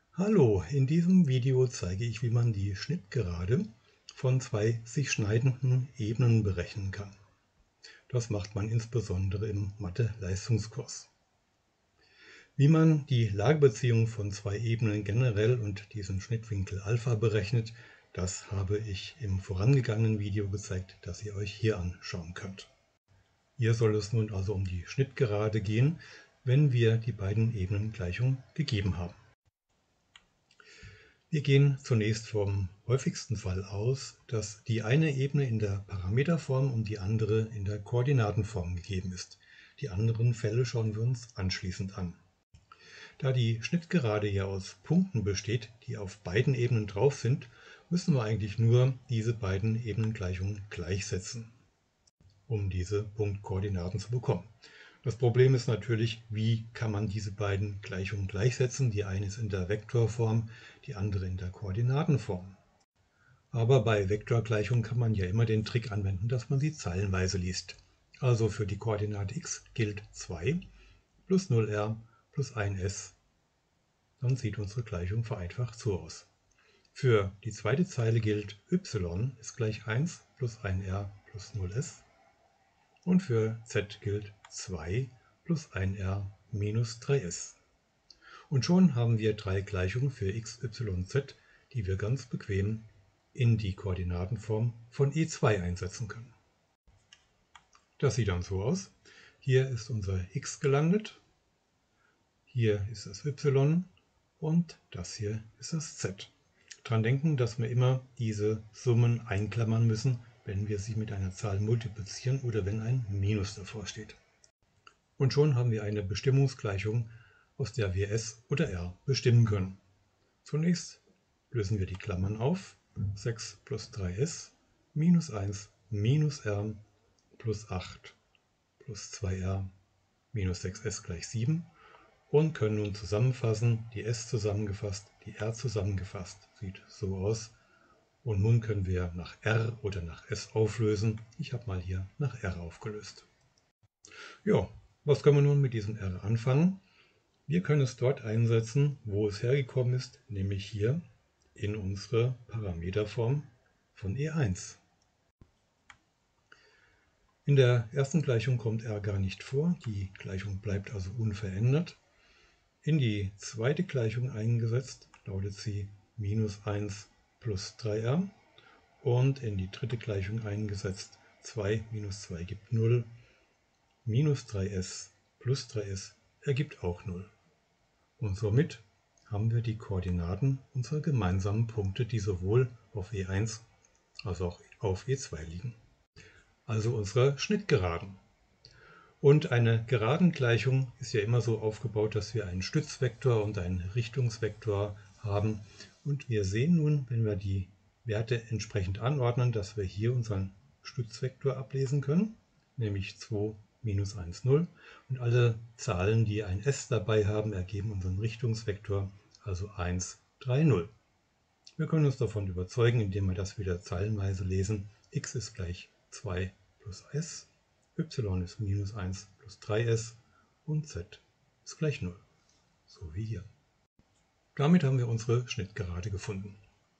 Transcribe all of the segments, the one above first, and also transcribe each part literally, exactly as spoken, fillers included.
Hallo, in diesem Video zeige ich, wie man die Schnittgerade von zwei sich schneidenden Ebenen berechnen kann. Das macht man insbesondere im Mathe-Leistungskurs. Wie man die Lagebeziehung von zwei Ebenen generell und diesen Schnittwinkel Alpha berechnet, das habe ich im vorangegangenen Video gezeigt, das ihr euch hier anschauen könnt. Hier soll es nun also um die Schnittgerade gehen, wenn wir die beiden Ebenengleichungen gegeben haben. Wir gehen zunächst vom häufigsten Fall aus, dass die eine Ebene in der Parameterform und die andere in der Koordinatenform gegeben ist. Die anderen Fälle schauen wir uns anschließend an. Da die Schnittgerade ja aus Punkten besteht, die auf beiden Ebenen drauf sind, müssen wir eigentlich nur diese beiden Ebenengleichungen gleichsetzen, um diese Punktkoordinaten zu bekommen. Das Problem ist natürlich, wie kann man diese beiden Gleichungen gleichsetzen. Die eine ist in der Vektorform, die andere in der Koordinatenform. Aber bei Vektorgleichungen kann man ja immer den Trick anwenden, dass man sie zeilenweise liest. Also für die Koordinate x gilt zwei plus null r plus eins s. Dann sieht unsere Gleichung vereinfacht so aus. Für die zweite Zeile gilt y ist gleich eins plus eins r plus null s. Und für z gilt zwei plus eins r minus drei s. Und schon haben wir drei Gleichungen für x, y, z, die wir ganz bequem in die Koordinatenform von E zwei einsetzen können. Das sieht dann so aus. Hier ist unser x gelandet, hier ist das y und das hier ist das z. Dran denken, dass wir immer diese Summen einklammern müssen, wenn wir sie mit einer Zahl multiplizieren oder wenn ein Minus davor steht. Und schon haben wir eine Bestimmungsgleichung, aus der wir s oder r bestimmen können. Zunächst lösen wir die Klammern auf. sechs plus drei s minus eins minus r plus acht plus zwei r minus sechs s gleich sieben und können nun zusammenfassen, die s zusammengefasst, die r zusammengefasst. Sieht so aus. Und nun können wir nach r oder nach s auflösen. Ich habe mal hier nach r aufgelöst. Ja, was können wir nun mit diesem r anfangen? Wir können es dort einsetzen, wo es hergekommen ist, nämlich hier in unsere Parameterform von E eins. In der ersten Gleichung kommt r gar nicht vor, die Gleichung bleibt also unverändert. In die zweite Gleichung eingesetzt lautet sie minus eins plus drei r und in die dritte Gleichung eingesetzt zwei minus zwei gibt null, minus drei s plus drei s ergibt auch null. Und somit haben wir die Koordinaten unserer gemeinsamen Punkte, die sowohl auf E eins als auch auf E zwei liegen. Also unsere Schnittgeraden. Und eine Geradengleichung ist ja immer so aufgebaut, dass wir einen Stützvektor und einen Richtungsvektor haben. Und wir sehen nun, wenn wir die Werte entsprechend anordnen, dass wir hier unseren Stützvektor ablesen können, nämlich zwei minus eins, null. Und alle Zahlen, die ein s dabei haben, ergeben unseren Richtungsvektor, also eins, drei, null. Wir können uns davon überzeugen, indem wir das wieder zeilenweise lesen. X ist gleich zwei plus s, y ist minus eins plus drei s und z ist gleich null. So wie hier. Damit haben wir unsere Schnittgerade gefunden.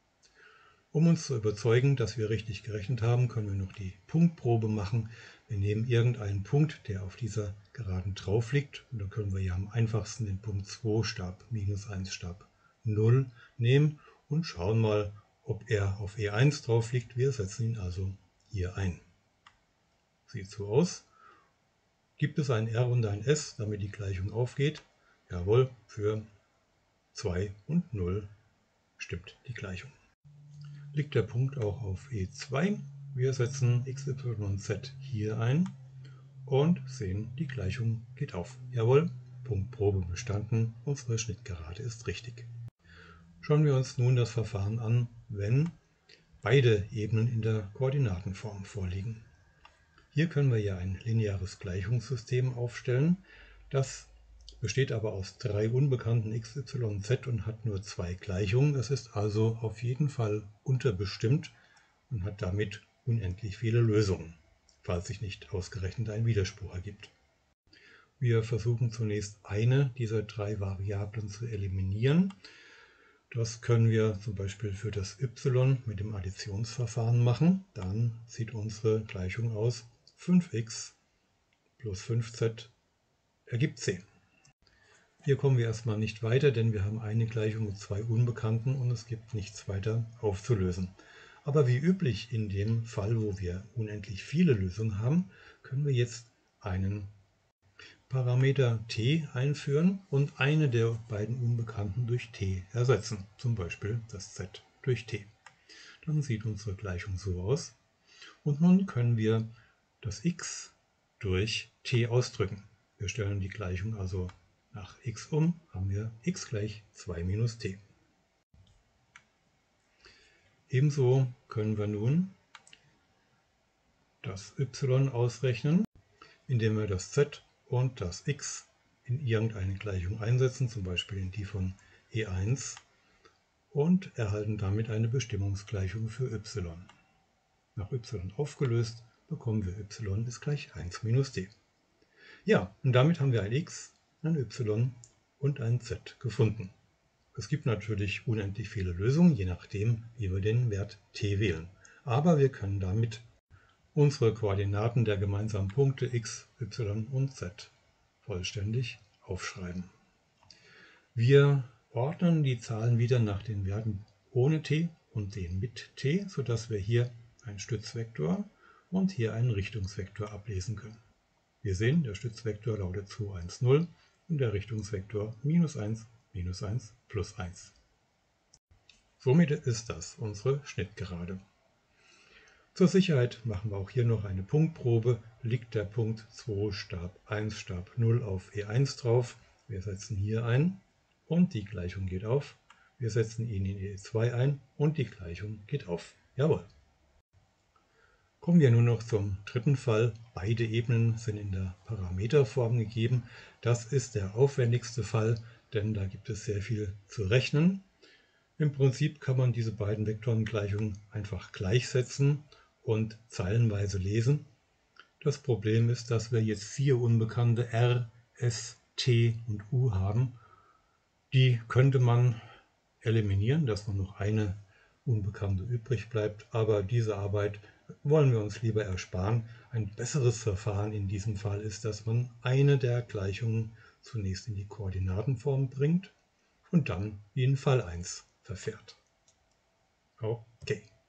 Um uns zu überzeugen, dass wir richtig gerechnet haben, können wir noch die Punktprobe machen. Wir nehmen irgendeinen Punkt, der auf dieser Geraden drauf liegt. Und da können wir ja am einfachsten den Punkt zwei Stab minus eins Stab null nehmen und schauen mal, ob er auf E eins drauf liegt. Wir setzen ihn also hier ein. Sieht so aus. Gibt es ein R und ein S, damit die Gleichung aufgeht? Jawohl, für zwei und null stimmt die Gleichung. Liegt der Punkt auch auf E zwei. Wir setzen x, y und z hier ein und sehen, die Gleichung geht auf. Jawohl, Punktprobe bestanden, unsere Schnittgerade ist richtig. Schauen wir uns nun das Verfahren an, wenn beide Ebenen in der Koordinatenform vorliegen. Hier können wir ja ein lineares Gleichungssystem aufstellen. Das besteht aber aus drei unbekannten x, y, z und hat nur zwei Gleichungen. Es ist also auf jeden Fall unterbestimmt und hat damit unendlich viele Lösungen, falls sich nicht ausgerechnet ein Widerspruch ergibt. Wir versuchen zunächst eine dieser drei Variablen zu eliminieren. Das können wir zum Beispiel für das y mit dem Additionsverfahren machen. Dann sieht unsere Gleichung aus: fünf x plus fünf z ergibt zehn. Hier kommen wir erstmal nicht weiter, denn wir haben eine Gleichung mit zwei Unbekannten und es gibt nichts weiter aufzulösen. Aber wie üblich in dem Fall, wo wir unendlich viele Lösungen haben, können wir jetzt einen Parameter t einführen und eine der beiden Unbekannten durch t ersetzen, zum Beispiel das z durch t. Dann sieht unsere Gleichung so aus. Und nun können wir das x durch t ausdrücken. Wir stellen die Gleichung also nach x um, haben wir x gleich zwei minus t. Ebenso können wir nun das y ausrechnen, indem wir das z und das x in irgendeine Gleichung einsetzen, zum Beispiel in die von e eins, und erhalten damit eine Bestimmungsgleichung für y. Nach y aufgelöst bekommen wir y ist gleich eins minus t. Ja, und damit haben wir ein x, ein y und ein z gefunden. Es gibt natürlich unendlich viele Lösungen, je nachdem, wie wir den Wert t wählen. Aber wir können damit unsere Koordinaten der gemeinsamen Punkte x, y und z vollständig aufschreiben. Wir ordnen die Zahlen wieder nach den Werten ohne t und den mit t, sodass wir hier einen Stützvektor und hier einen Richtungsvektor ablesen können. Wir sehen, der Stützvektor lautet zwei, eins, null und der Richtungsvektor minus eins, minus eins, plus eins. Somit ist das unsere Schnittgerade. Zur Sicherheit machen wir auch hier noch eine Punktprobe. Liegt der Punkt zwei Stab eins Stab null auf e eins drauf? Wir setzen hier ein und die Gleichung geht auf. Wir setzen ihn in e zwei ein und die Gleichung geht auf. Jawohl. Kommen wir nun noch zum dritten Fall. Beide Ebenen sind in der Parameterform gegeben. Das ist der aufwendigste Fall, denn da gibt es sehr viel zu rechnen. Im Prinzip kann man diese beiden Vektorengleichungen einfach gleichsetzen und zeilenweise lesen. Das Problem ist, dass wir jetzt vier Unbekannte r, s, t und u haben. Die könnte man eliminieren, dass nur noch eine Unbekannte übrig bleibt, aber diese Arbeit wollen wir uns lieber ersparen. Ein besseres Verfahren in diesem Fall ist, dass man eine der Gleichungen zunächst in die Koordinatenform bringt und dann wie in Fall eins verfährt. Okay.